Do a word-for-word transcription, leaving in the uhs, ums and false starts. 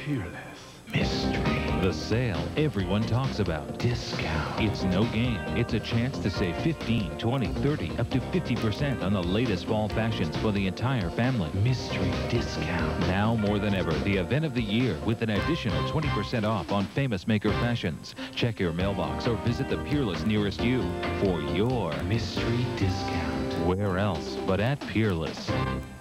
Peerless. Mystery. The sale everyone talks about. Discount. It's no game. It's a chance to save fifteen, twenty, thirty, up to fifty percent on the latest fall fashions for the entire family. Mystery discount. Now more than ever, the event of the year with an additional twenty percent off on Famous Maker fashions. Check your mailbox or visit the Peerless nearest you for your Mystery discount. where else but at Peerless.